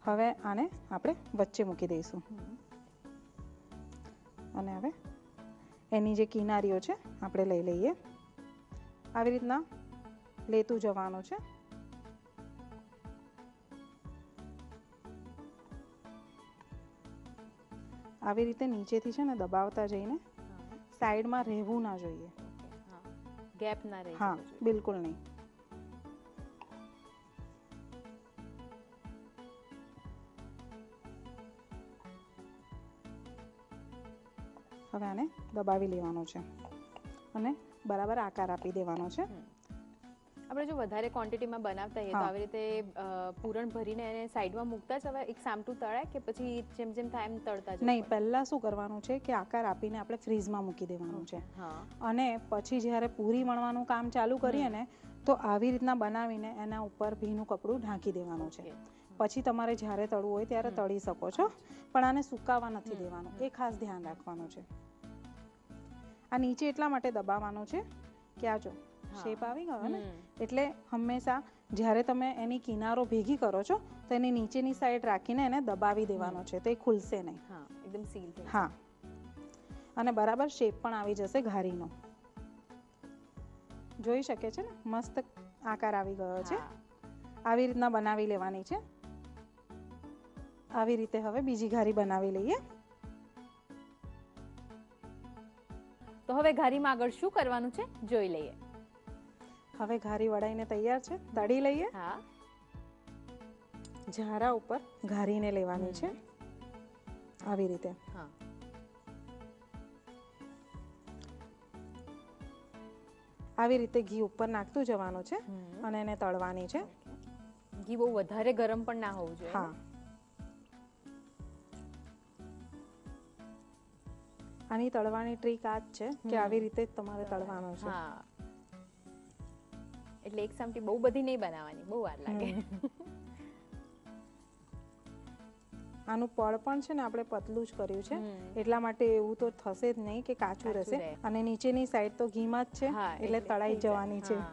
હવે આને આપણે વચ્ચે મૂકી દઈશું અને હવે એની જે કિનારીઓ છે આપણે લઈ લઈએ. આવી રીતના લેતું જવાનું છે. આવી રીતે નીચેથી છે ને દબાવતા જઈને સાઈડમાં રહેવું ના જોઈએ. ગેપ ના રહે. હા, બિલકુલ નહીં. હવે આને દબાવી લેવાનું છે અને બરાબર આકાર આપી દેવાનો છે. આપણે જો વધારે ક્વોન્ટિટીમાં બનાવતા હોઈએ તો આવી રીતે પૂરણ ભરીને એને સાઈડમાં મૂકતા જ હવે એક સામટું તળાય કે પછી જેમ જેમ થાય એમ તળતા જ? નહીં, પહેલા શું કરવાનું છે કે આકાર આપીને આપણે ફ્રીઝમાં મૂકી દેવાનું છે અને પછી જ્યારે પૂરી વણવાનું કામ ચાલુ કરીએ ને તો આવી રીતના બનાવીને એના ઉપર ભીનું કપડું ઢાંકી દેવાનું છે. પછી તમારે જ્યારે તળવું હોય ત્યારે તળી શકો છો, પણ આને સુકાવા નથી દેવાનું, એ ખાસ ધ્યાન રાખવાનું છે. આ નીચે એટલા માટે દબાવવાનું છે કે આ જો શેપ આવી ગયો ને, એટલે હંમેશા જ્યારે તમે એની કિનારો ભેગી કરો છો તો એની નીચેની સાઈડ રાખીને એને દબાવી દેવાનો છે, તો એ ખુલશે નહીં. એકદમ સીલ થઈ. હા, અને બરાબર શેપ પણ આવી જશે ઘારીનો. જોઈ શકે છે ને, મસ્ત આકાર આવી ગયો છે. આવી રીતના બનાવી લેવાની છે. આવી રીતે હવે બીજી ઘારી બનાવી લઈએ. તો હવે ઘારીમાં આગળ શું કરવાનું છે જોઈ લઈએ. હવે ઘારી વળાઈને તૈયાર છે, તળી લઈએ. ઝારા ઉપર ઘારીને લેવાની છે આવી રીતે. આવી રીતે ઘી ઉપર નાખતું જવાનું છે અને એને તળવાની છે. ઘી બહુ વધારે ગરમ પણ ના હોવું જોઈએ. હા, આની તળવાની ટ્રીક આ જ છે કે આવી રીતે જ તમારે તળવાનું છે. એટલે એક સામટી બહુ બધી નહીં બનાવવાની, બહુ વાર લાગે. આનું પળ પણ છે ને આપણે પતલું જ કર્યું છે, એટલા માટે એવું તો થશે જ નહીં કે કાચું રહેશે. અને નીચેની સાઈડ તો ઘીમાં જ છે એટલે તળાઈ જવાની છે.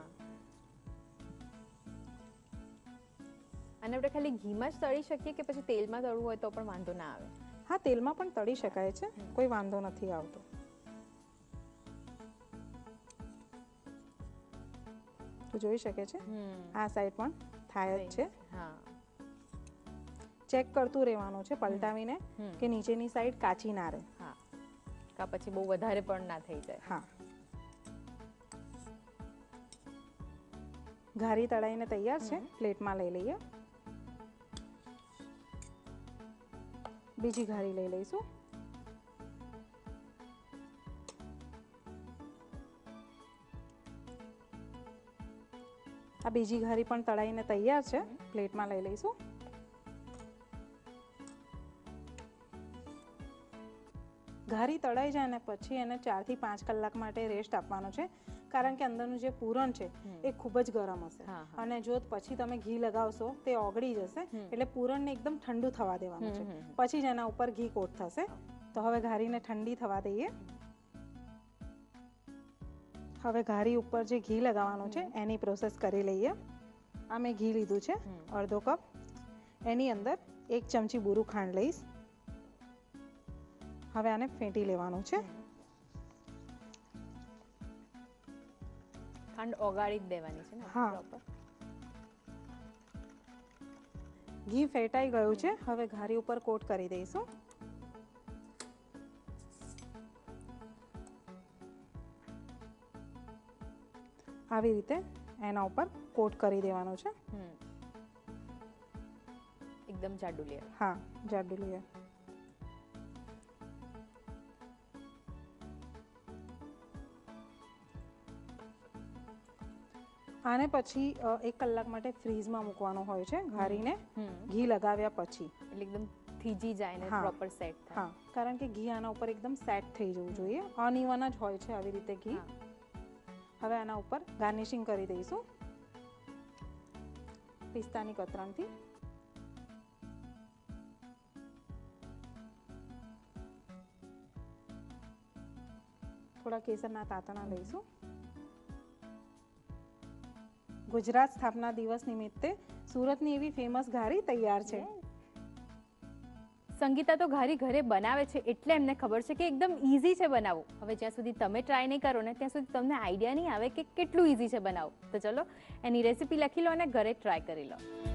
અને આપણે ખાલી ઘીમાં જ તળી શકીએ કે પછી તેલમાં તળવું હોય તો પણ વાંધો ના આવે? હા, તેલમાં પણ તળી શકાય છે, કોઈ વાંધો નથી આવતો. તો જોઈ શકે છે આ સાઈડ પણ થાય જ છે. ચેક કરતું રહેવાનું છે પલટાવીને કે નીચેની સાઈડ કાચી ના રહે. કા પછી બહુ વધારે પણ ના થઈ જાય. હા, ઘારી તળાઈને તૈયાર છે, પ્લેટમાં લઈ લઈએ. બીજી ઘારી લઈ લઈશું. આ બીજી ઘારી પણ તળાઈને તૈયાર છે, પ્લેટમાં લઈ લઈશું. ઘારી તળાઈ જાય ને પછી એને 4 થી 5 કલાક માટે રેસ્ટ આપવાનો છે, કારણ કે અંદરનું જે પૂરણ છે એ ખૂબ જ ગરમ હશે અને જો પછી તમે ઘી લગાવશો તે ઓગળી જશે. એટલે પૂરણને એકદમ ઠંડુ થવા દેવાનું છે, પછી જ એના ઉપર ઘી કોટ થશે. તો હવે ઘારીને ઠંડી થવા દઈએ. હવે ઘારી ઉપર જે ઘી લગાવવાનું છે એની પ્રોસેસ કરી લઈએ. આ મેં ઘી લીધું છે અડધો કપ. એની અંદર 1 ચમચી બુરું ખાંડ લઈશ. હવે આને ફેંટી લેવાનું છે. ખાંડ ઓગાળી જ દેવાની છે ને? હા, ઘી ફેટાઈ ગયું છે. હવે ઘારી ઉપર કોટ કરી દઈશું. આવી રીતે એના ઉપર કોટ કરી દેવાનું છે. એકદમ જાડું લેયર. હા, જાડું લેયર. આને પછી 1 કલાક માટે ફ્રીઝમાં મૂકવાનું હોય છે ઘારીને, ઘી લગાવ્યા પછી. એટલે એકદમ થીજી જાય ને પ્રોપર સેટ થાય. હા, કારણ કે ઘી આના ઉપર એકદમ સેટ થઈ જવું જોઈએ. અનઇવન જ હોય છે આવી રીતે ઘી. હવે આના ઉપર ગાર્નિશિંગ કરી દઈશું પિસ્તાની કતરણથી. થોડા કેસરના તાતણા લઈશું. ગુજરાત સ્થાપના દિવસ નિમિત્તે સુરતની એવી ફેમસ ઘારી તૈયાર છે. સંગીતા તો ઘારી ઘરે બનાવે છે એટલે એમને ખબર છે કે એકદમ ઇઝી છે બનાવવું. હવે જ્યાં સુધી તમે ટ્રાય નહીં કરો ને ત્યાં સુધી તમને આઈડિયા નહીં આવે કે કેટલું ઇઝી છે બનાવવું. તો ચલો એની રેસીપી લખી લો અને ઘરે ટ્રાય કરી લો.